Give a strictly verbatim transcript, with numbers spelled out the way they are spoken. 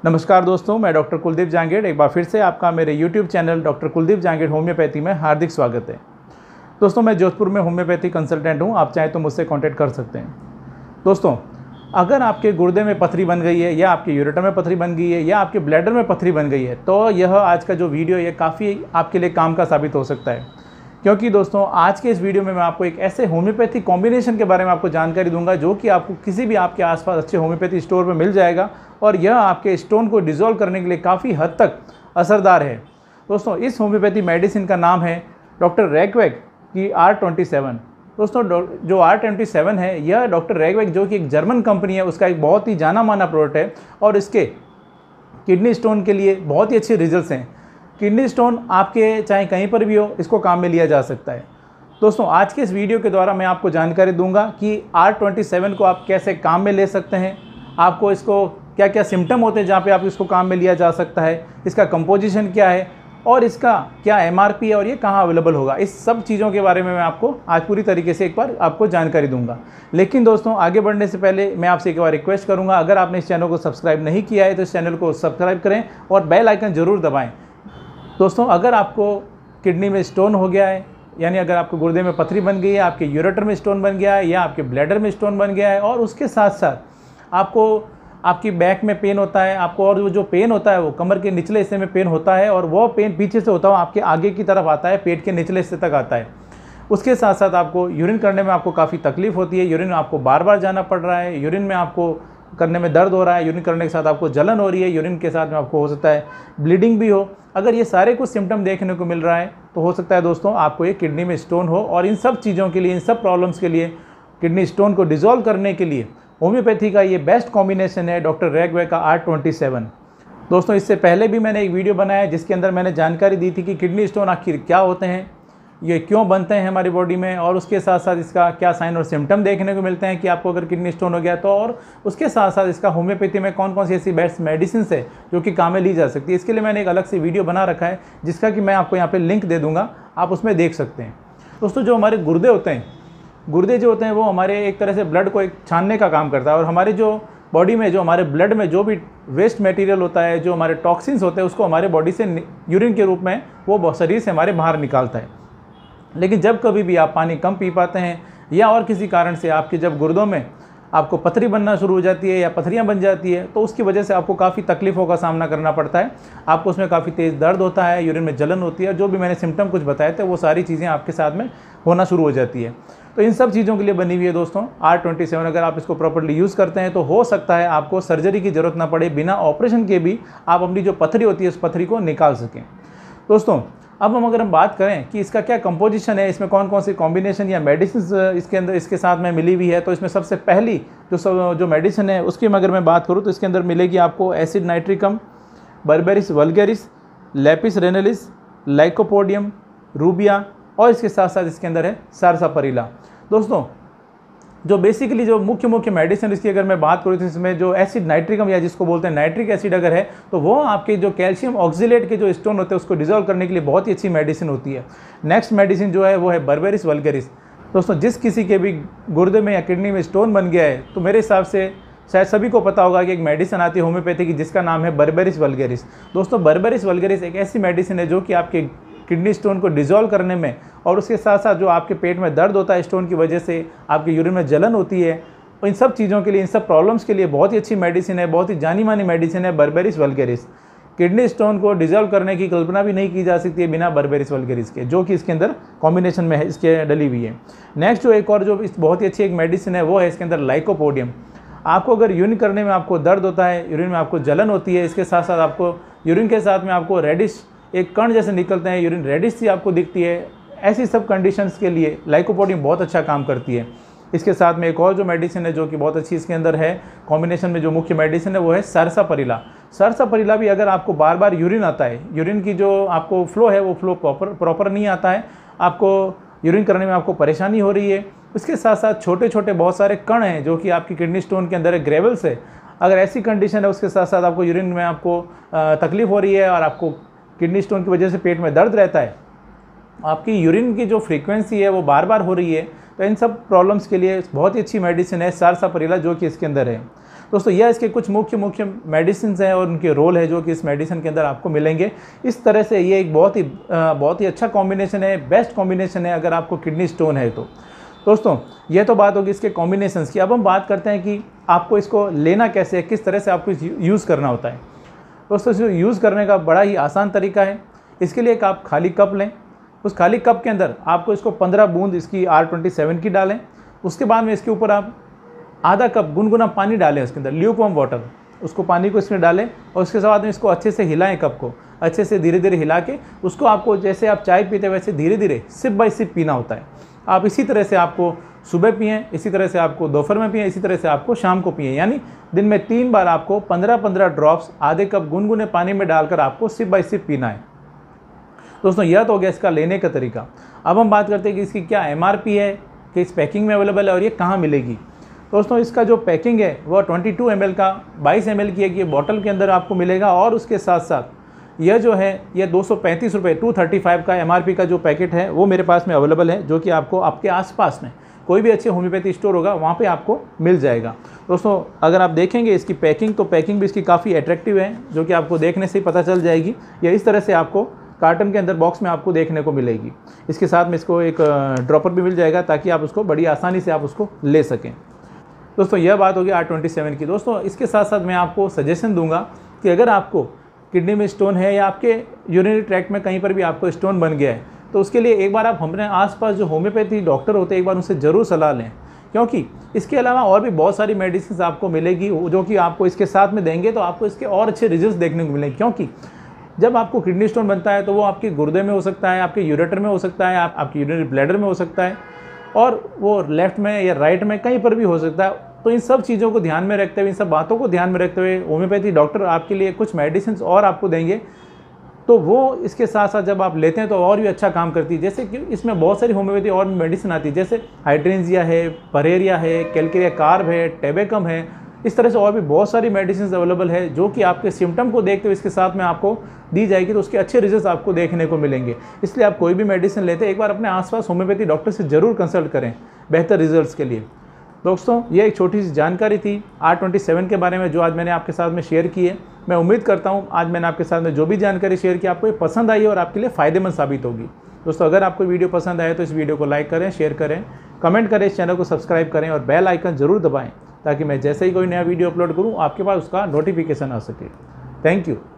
नमस्कार दोस्तों, मैं डॉक्टर कुलदीप जांगेड़ एक बार फिर से आपका मेरे YouTube channel doctor Kuldeep Jangid homeopathy में हार्दिक स्वागत है। दोस्तों, मैं जोधपुर में होम्योपैथी कंसल्टेंट हूं। आप चाहें तो मुझसे कांटेक्ट कर सकते हैं। दोस्तों, अगर आपके गुर्दे में पथरी बन गई है या आपके यूरेटर में पथरी बन गई है या आपके ब्लैडर में पथरी बन गई है तो यह आज का जो वीडियो है काफ़ी आपके लिए काम का साबित हो सकता है। क्योंकि दोस्तों, आज के इस वीडियो में मैं आपको एक ऐसे होम्योपैथी कॉम्बिनेशन के बारे में आपको जानकारी दूंगा जो कि आपको किसी भी आपके आसपास अच्छे होम्योपैथी स्टोर पर मिल जाएगा और यह आपके स्टोन को डिसॉल्व करने के लिए काफ़ी हद तक असरदार है। दोस्तों, इस होम्योपैथी मेडिसिन का नाम है डॉक्टर रैगवेग की आर ट्वेंटी सेवन। दोस्तों, जो आर ट्वेंटी सेवन है यह डॉक्टर रैगवेग जो कि एक जर्मन कंपनी है उसका एक बहुत ही जाना माना प्रोडक्ट है और इसके किडनी स्टोन के लिए बहुत ही अच्छे रिजल्ट्स हैं। किडनी स्टोन आपके चाहे कहीं पर भी हो, इसको काम में लिया जा सकता है। दोस्तों, आज के इस वीडियो के द्वारा मैं आपको जानकारी दूंगा कि आर ट्वेंटी सेवन को आप कैसे काम में ले सकते हैं, आपको इसको क्या क्या सिम्टम होते हैं जहाँ पे आप इसको काम में लिया जा सकता है, इसका कंपोजिशन क्या है और इसका क्या एमआरपी है और ये कहाँ अवेलेबल होगा। इस सब चीज़ों के बारे में मैं आपको आज पूरी तरीके से एक बार आपको जानकारी दूंगा। लेकिन दोस्तों, आगे बढ़ने से पहले मैं आपसे एक बार रिक्वेस्ट करूँगा, अगर आपने इस चैनल को सब्सक्राइब नहीं किया है तो इस चैनल को सब्सक्राइब करें और बेल आइकन ज़रूर दबाएँ। दोस्तों, अगर आपको किडनी में स्टोन हो गया है, यानी अगर आपको गुर्दे में पथरी बन गई है, आपके यूरेटर में स्टोन बन गया है या आपके ब्लैडर में स्टोन बन गया है और उसके साथ साथ आपको आपकी बैक में पेन होता है, आपको और जो पेन होता है वो कमर के निचले हिस्से में पेन होता है और वो पेन पीछे से होता है आपके आगे की तरफ आता है, पेट के निचले हिस्से तक आता है। उसके साथ साथ आपको यूरिन करने में आपको काफ़ी तकलीफ होती है, यूरिन आपको बार बार जाना पड़ रहा है, यूरिन में आपको करने में दर्द हो रहा है, यूरिन करने के साथ आपको जलन हो रही है, यूरिन के साथ में आपको हो सकता है ब्लीडिंग भी हो। अगर ये सारे कुछ सिम्टम देखने को मिल रहा है तो हो सकता है दोस्तों आपको ये किडनी में स्टोन हो। और इन सब चीज़ों के लिए, इन सब प्रॉब्लम्स के लिए, किडनी स्टोन को डिसॉल्व करने के लिए होम्योपैथी का ये बेस्ट कॉम्बिनेशन है डॉक्टर रैगवेग का आर ट्वेंटी सेवन। दोस्तों, इससे पहले भी मैंने एक वीडियो बनाया जिसके अंदर मैंने जानकारी दी थी कि किडनी स्टोन आखिर क्या होते हैं, ये क्यों बनते हैं हमारी बॉडी में और उसके साथ साथ इसका क्या साइन और सिम्टम देखने को मिलते हैं कि आपको अगर किडनी स्टोन हो गया तो, और उसके साथ साथ इसका होम्योपैथी में कौन कौन सी ऐसी बेस्ट मेडिसिन है जो कि काम में ली जा सकती है। इसके लिए मैंने एक अलग से वीडियो बना रखा है जिसका कि मैं आपको यहाँ पे लिंक दे दूँगा, आप उसमें देख सकते हैं। दोस्तों, जो हमारे गुर्दे होते हैं, गुर्दे जो होते हैं वो हमारे एक तरह से ब्लड को एक छानने का काम करता है और हमारे जो बॉडी में, जो हमारे ब्लड में जो भी वेस्ट मटेरियल होता है, जो हमारे टॉक्सिन्स होते हैं, उसको हमारे बॉडी से यूरिन के रूप में वो शरीर से हमारे बाहर निकालता है। लेकिन जब कभी भी आप पानी कम पी पाते हैं या और किसी कारण से आपके जब गुर्दों में आपको पथरी बनना शुरू हो जाती है या पथरियां बन जाती है तो उसकी वजह से आपको काफ़ी तकलीफ़ों का सामना करना पड़ता है। आपको उसमें काफ़ी तेज़ दर्द होता है, यूरिन में जलन होती है, जो भी मैंने सिम्टम कुछ बताए थे वो सारी चीज़ें आपके साथ में होना शुरू हो जाती है। तो इन सब चीज़ों के लिए बनी हुई है दोस्तों आर ट्वेंटी सेवन। अगर आप इसको प्रॉपर्ली यूज़ करते हैं तो हो सकता है आपको सर्जरी की ज़रूरत ना पड़े, बिना ऑपरेशन के भी आप अपनी जो पथरी होती है उस पथरी को निकाल सकें। दोस्तों, अब हम अगर हम बात करें कि इसका क्या कंपोजिशन है, इसमें कौन कौन सी कॉम्बिनेशन या मेडिसिन इसके अंदर इसके साथ में मिली हुई है, तो इसमें सबसे पहली जो सब जो मेडिसिन है उसकी अगर मैं बात करूँ तो इसके अंदर मिलेगी आपको acid nitricum, berberis vulgaris, lapis renalis, lycopodium, rubia और इसके साथ साथ इसके अंदर है सारसापरिला। दोस्तों, जो बेसिकली जो मुख्य मुख्य मेडिसिन इसकी अगर मैं बात करूँ तो इसमें जो एसिड नाइट्रिकम या जिसको बोलते हैं नाइट्रिक एसिड अगर है तो वो आपके जो कैल्शियम ऑक्जिलेट के जो स्टोन होते हैं उसको डिसॉल्व करने के लिए बहुत ही अच्छी मेडिसिन होती है। नेक्स्ट मेडिसिन जो है वो है बर्बेरिस वल्गेरिस। दोस्तों, जिस किसी के भी गुर्दे में या किडनी में स्टोन बन गया है तो मेरे हिसाब से शायद सभी को पता होगा कि एक मेडिसिन आती है होम्योपैथी की जिसका नाम है बर्बेरिस वल्गेरिस। दोस्तों, बर्बेरिस वल्गेरिस एक ऐसी मेडिसिन है जो कि आपके किडनी स्टोन को डिसॉल्व करने में और उसके साथ साथ जो आपके पेट में दर्द होता है स्टोन की वजह से, आपके यूरिन में जलन होती है, इन सब चीज़ों के लिए, इन सब प्रॉब्लम्स के लिए बहुत ही अच्छी मेडिसिन है, बहुत ही जानी मानी मेडिसिन है बर्बेरिस वल्गेरिस। किडनी स्टोन को डिसॉल्व करने की कल्पना भी नहीं की जा सकती है बिना बर्बेरिस वल्गेरिस के, जो कि इसके अंदर कॉम्बिनेशन में है, इसके डली हुई है। नेक्स्ट जो एक और जो इस बहुत ही अच्छी एक मेडिसिन है वो है इसके अंदर लाइकोपोडियम। आपको अगर यूरिन करने में आपको दर्द होता है, यूरिन में आपको जलन होती है, इसके साथ साथ आपको यूरिन के साथ में आपको रेडिश एक कण जैसे निकलते हैं, यूरिन रेडिश सी आपको दिखती है, ऐसी सब कंडीशंस के लिए लाइकोपोडियम बहुत अच्छा काम करती है। इसके साथ में एक और जो मेडिसिन है जो कि बहुत अच्छी इसके अंदर है कॉम्बिनेशन में, जो मुख्य मेडिसिन है वो है सारसापरिला। सारसापरिला भी अगर आपको बार बार यूरिन आता है, यूरिन की जो आपको फ्लो है वो फ्लो प्रॉपर प्रॉपर नहीं आता है, आपको यूरिन करने में आपको परेशानी हो रही है, इसके साथ साथ छोटे छोटे बहुत सारे कण हैं जो कि आपकी किडनी स्टोन के अंदर है, ग्रेवल्स है, अगर ऐसी कंडीशन है उसके साथ साथ आपको यूरिन में आपको तकलीफ हो रही है और आपको किडनी स्टोन की वजह से पेट में दर्द रहता है, आपकी यूरिन की जो फ्रीक्वेंसी है वो बार बार हो रही है, तो इन सब प्रॉब्लम्स के लिए बहुत ही अच्छी मेडिसिन है सारसापरिला जो कि इसके अंदर है। दोस्तों यह इसके कुछ मुख्य मुख्य मेडिसिन हैं और उनके रोल है जो कि इस मेडिसिन के अंदर आपको मिलेंगे। इस तरह से ये एक बहुत ही बहुत ही अच्छा कॉम्बिनेशन है, बेस्ट कॉम्बिनेशन है अगर आपको किडनी स्टोन है तो। दोस्तों ये तो बात होगी इसके कॉम्बिनेशंस की। अब हम बात करते हैं कि आपको इसको लेना कैसे है, किस तरह से आपको यूज़ करना होता है। दोस्तों इसको यूज़ करने का बड़ा ही आसान तरीका है। इसके लिए एक आप खाली कप लें, उस खाली कप के अंदर आपको इसको पंद्रह बूंद इसकी आर ट्वेंटी सेवन की डालें। उसके बाद में इसके ऊपर आप आधा कप गुनगुना पानी डालें, उसके अंदर ल्यूकवार्म वाटर, उसको पानी को इसमें डालें और उसके बाद में इसको अच्छे से हिलाएं, कप को अच्छे से धीरे धीरे हिला के उसको आपको जैसे आप चाय पीते वैसे धीरे धीरे सिप बाय सिप पीना होता है। आप इसी तरह से आपको सुबह पिएं, इसी तरह से आपको दोपहर में पिएं, इसी तरह से आपको शाम को पिएं, यानी दिन में तीन बार आपको पंद्रह पंद्रह ड्रॉप्स आधे कप गुनगुने पानी में डालकर आपको सिप बाय सिप पीना है। दोस्तों यह तो हो गया इसका लेने का तरीका। अब हम बात करते हैं कि इसकी क्या एम आर पी है, कि इस पैकिंग में अवेलेबल है और ये कहाँ मिलेगी। दोस्तों इसका जो पैकिंग है वह बाईस एम एल का बाईस एम एल की एक ये बॉटल के अंदर आपको मिलेगा और उसके साथ साथ यह जो है यह दो सौ पैंतीस रुपये टू थर्टी फाइव का एम आर पी का जो पैकेट है वो मेरे पास में अवेलेबल है, जो कि आपको आपके आसपास में कोई भी अच्छे होम्योपैथी स्टोर होगा वहाँ पे आपको मिल जाएगा। दोस्तों अगर आप देखेंगे इसकी पैकिंग, तो पैकिंग भी इसकी काफ़ी अट्रैक्टिव है, जो कि आपको देखने से ही पता चल जाएगी। या इस तरह से आपको कार्टन के अंदर बॉक्स में आपको देखने को मिलेगी। इसके साथ में इसको एक ड्रॉपर भी मिल जाएगा ताकि आप उसको बड़ी आसानी से आप उसको ले सकें। दोस्तों यह बात होगी आर ट्वेंटी सेवन की। दोस्तों इसके साथ साथ मैं आपको सजेशन दूंगा कि अगर आपको किडनी में स्टोन है या आपके यूरिनरी ट्रैक्ट में कहीं पर भी आपको स्टोन बन गया है, तो उसके लिए एक बार आप हमारे आसपास जो होम्योपैथी डॉक्टर होते हैं एक बार उनसे ज़रूर सलाह लें, क्योंकि इसके अलावा और भी बहुत सारी मेडिसिन आपको मिलेगी जो कि आपको इसके साथ में देंगे तो आपको इसके और अच्छे रिजल्ट देखने को मिलेंगे। क्योंकि जब आपको किडनी स्टोन बनता है तो वो आपके गुर्दे में हो सकता है, आपके यूरेटर में हो सकता है, आप आपकी यूरिनरी ब्लैडर में हो सकता है और वो लेफ्ट में या राइट में कहीं पर भी हो सकता है। तो इन सब चीज़ों को ध्यान में रखते हुए, इन सब बातों को ध्यान में रखते हुए होम्योपैथी डॉक्टर आपके लिए कुछ मेडिसिन और आपको देंगे, तो वो इसके साथ साथ जब आप लेते हैं तो और भी अच्छा काम करती है। जैसे कि इसमें बहुत सारी होम्योपैथी और मेडिसिन आती है, जैसे हाइड्रेंजिया है, परेरिया है, कैलकेरिया कार्ब है, टेबेकम है, इस तरह से और भी बहुत सारी मेडिसिन अवेलेबल है जो कि आपके सिम्टम को देखते हुए इसके साथ में आपको दी जाएगी, तो उसके अच्छे रिजल्ट आपको देखने को मिलेंगे। इसलिए आप कोई भी मेडिसिन लेते हैं एक बार अपने आसपास होम्योपैथी डॉक्टर से ज़रूर कंसल्ट करें बेहतर रिजल्ट्स के लिए। दोस्तों ये एक छोटी सी जानकारी थी आर ट्वेंटी सेवन के बारे में जो आज मैंने आपके साथ में शेयर की है। मैं उम्मीद करता हूँ आज मैंने आपके साथ में जो भी जानकारी शेयर की आपको ये पसंद आई और आपके लिए फ़ायदेमंद साबित होगी। दोस्तों अगर आपको वीडियो पसंद आए तो इस वीडियो को लाइक करें, शेयर करें, कमेंट करें, इस चैनल को सब्सक्राइब करें और बेल आइकन ज़रूर दबाएँ ताकि मैं जैसे ही कोई नया वीडियो अपलोड करूँ आपके पास उसका नोटिफिकेशन आ सके। Thank you.